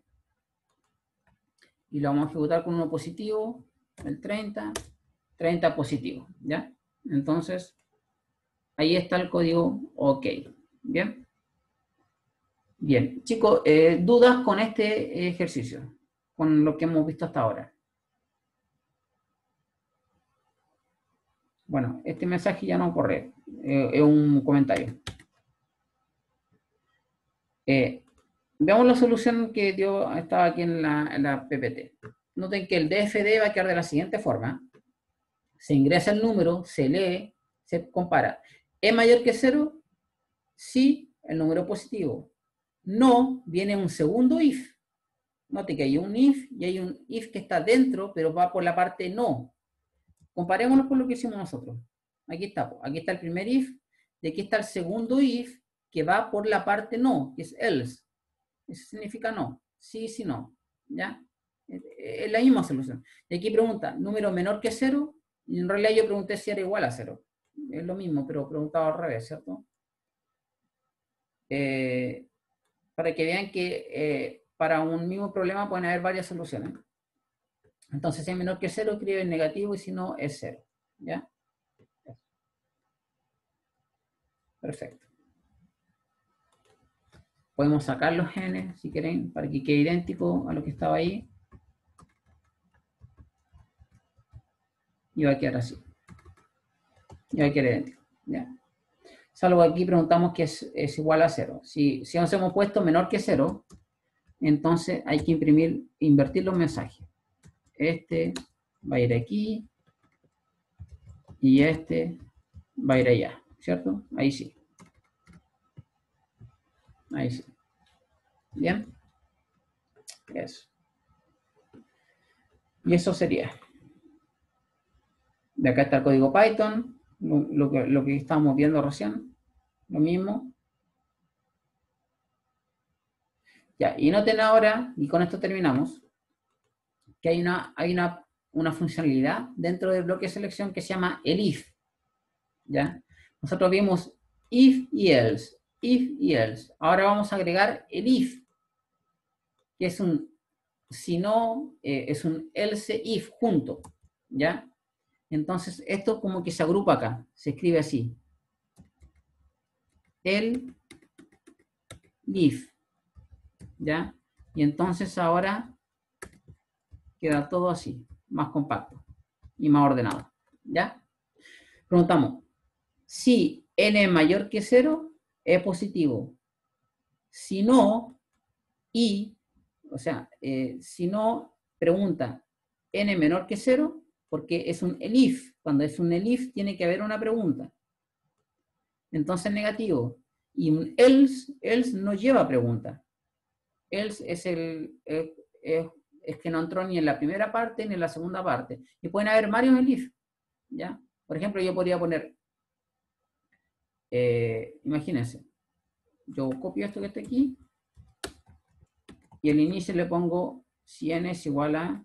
Y lo vamos a ejecutar con uno positivo, el 30 positivo, ¿ya? Entonces, ahí está el código OK, ¿bien? Bien, chicos, ¿dudas con este ejercicio? Con lo que hemos visto hasta ahora. Bueno, este mensaje ya no corre, es un comentario. Veamos la solución que estaba aquí en la PPT. Noten que el DFD va a quedar de la siguiente forma. Se ingresa el número, se lee, se compara. ¿Es mayor que 0? Sí, el número positivo. No, viene un segundo if. Note que hay un if y hay un if que está dentro, pero va por la parte no. Comparémonos con lo que hicimos nosotros. Aquí está el primer if, y aquí está el segundo if, que va por la parte no, que es else. Eso significa no. Sí, sí, no. ¿Ya? Es la misma solución. Y aquí pregunta, ¿número menor que 0? Y en realidad yo pregunté si era igual a 0. Es lo mismo, pero preguntado al revés, ¿cierto? Para que vean que para un mismo problema pueden haber varias soluciones. Entonces, si es menor que 0, escribe en negativo, y si no, es 0. ¿Ya? Perfecto. Podemos sacar los n, si quieren, para que quede idéntico a lo que estaba ahí. Y va a quedar así. Y va a quedar idéntico. ¿Ya? Salvo aquí preguntamos que es igual a 0. Si nos hemos puesto menor que 0, entonces hay que invertir los mensajes. Este va a ir aquí y este va a ir allá, ¿cierto? Ahí sí. Ahí sí. ¿Bien? Eso. Y eso sería. De acá está el código Python, lo que estábamos viendo recién. Lo mismo. Ya, y noten ahora, y con esto terminamos, que hay una funcionalidad dentro del bloque de selección que se llama el if. ¿Ya? Nosotros vimos if y else. If y else. Ahora vamos a agregar el if, que es un si no, es un else if junto. ¿Ya? Entonces, esto como que se agrupa acá. Se escribe así. El if. ¿Ya? Y entonces ahora queda todo así, más compacto y más ordenado. ¿Ya? Preguntamos, si n es mayor que 0, es positivo. Si no, si no, pregunta, n menor que 0, porque es un elif. Cuando es un elif, tiene que haber una pregunta. Entonces, negativo. Y un else no lleva pregunta. Else es que no entró ni en la primera parte ni en la segunda parte. Y pueden haber varios elif. ¿Ya? Por ejemplo, yo podría poner, imagínense, yo copio esto que está aquí, y al inicio le pongo si n es igual a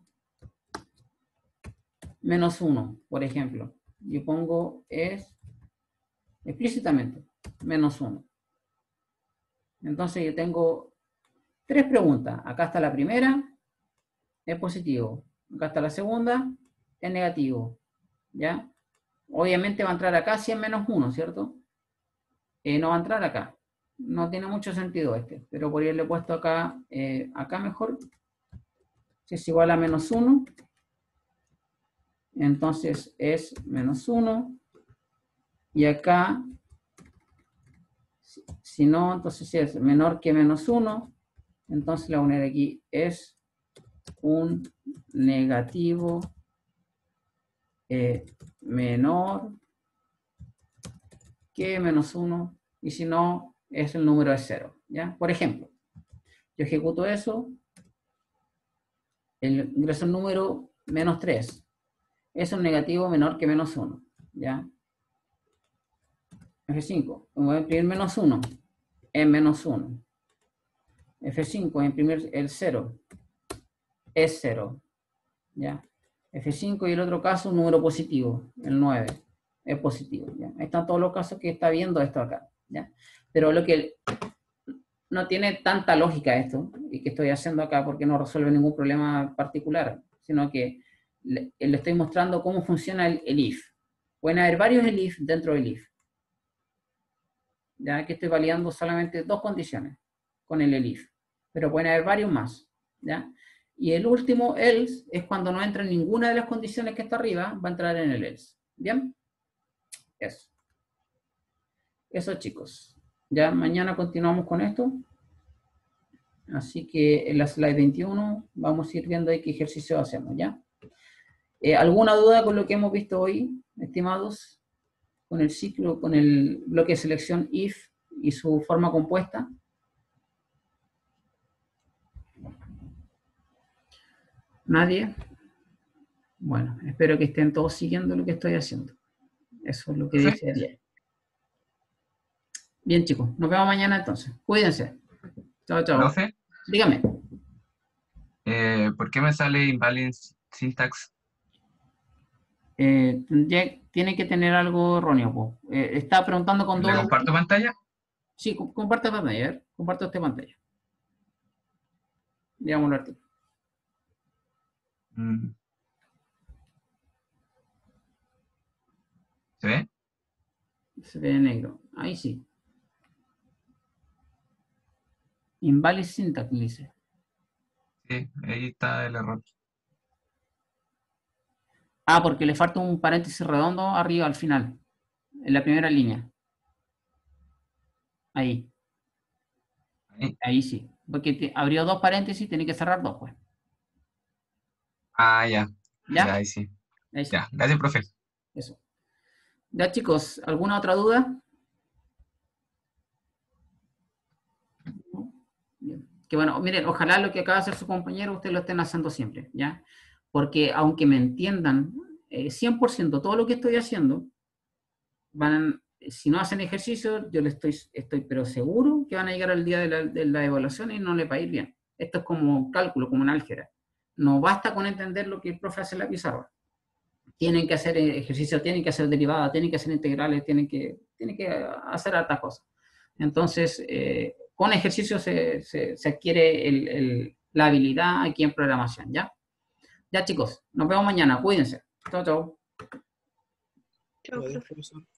menos 1, por ejemplo. Yo pongo explícitamente, menos 1. Entonces yo tengo 3 preguntas. Acá está la primera, es positivo. Acá está la segunda, es negativo. ¿Ya? Obviamente va a entrar acá si es menos 1, ¿cierto? No va a entrar acá. No tiene mucho sentido pero por ahí le he puesto acá, acá mejor. Si es igual a menos 1, entonces es menos 1. Y acá, si no, entonces si es menor que menos 1, entonces la unidad aquí es un negativo menor que menos 1. Y si no, es el número de 0. ¿Ya? Por ejemplo, yo ejecuto eso, ingreso el número menos 3. Es un negativo menor que menos 1. ¿Ya? F5, voy a imprimir menos 1. Es menos 1. F5, voy a imprimir el 0. es 0. ¿Ya? F5 y el otro caso, un número positivo, el 9, es positivo. ¿Ya? Ahí están todos los casos que está viendo esto acá. ¿Ya? Pero lo que no tiene tanta lógica esto, y que estoy haciendo acá porque no resuelve ningún problema particular, sino que le estoy mostrando cómo funciona el if. Pueden haber varios el if dentro del if. Ya que estoy validando solamente 2 condiciones con el if, pero pueden haber varios más. ¿Ya? Y el último else es cuando no entra en ninguna de las condiciones que está arriba, va a entrar en el else. ¿Bien? Eso. Eso, chicos. Ya mañana continuamos con esto. Así que en la slide 21 vamos a ir viendo ahí qué ejercicio hacemos, ¿ya? ¿Alguna duda con lo que hemos visto hoy, estimados? Con el ciclo, con el bloque de selección if y su forma compuesta. ¿Nadie? Bueno, espero que estén todos siguiendo lo que estoy haciendo. Eso es lo que dice ayer. Bien, chicos, nos vemos mañana entonces. Cuídense. Chao, chao. Profe, Dígame. ¿por qué me sale invalid syntax? Tiene que tener algo erróneo. Po. Está preguntando con ¿Le doble. comparto pantalla? Sí, comparte pantalla. A ver, comparto esta pantalla. Veamos el artículo. ¿Se ve? Se ve en negro. Ahí sí. Invalid syntax, dice. Sí, ahí está el error. Ah, porque le falta un paréntesis redondo arriba al final. En la primera línea. Ahí. Ahí sí. Porque abrió 2 paréntesis, tiene que cerrar 2, pues. Ah, ya. ¿Ya? Ya, ahí sí. Ahí sí. Ya, gracias, profe. Eso. Ya, chicos, ¿alguna otra duda? Bien. Que bueno, miren, ojalá lo que acaba de hacer su compañero ustedes lo estén haciendo siempre, ¿ya? Porque aunque me entiendan 100% todo lo que estoy haciendo, si no hacen ejercicio, yo les estoy pero seguro que van a llegar al día de la evaluación y no les va a ir bien. Esto es como cálculo, como un álgebra. No basta con entender lo que el profe hace en la pizarra. Tienen que hacer ejercicio, tienen que hacer derivadas, tienen que hacer integrales, tienen que hacer hartas cosas. Entonces, con ejercicio se adquiere la habilidad aquí en programación, ¿ya? Ya, chicos, nos vemos mañana, cuídense. Chao, chao. Chao, profe.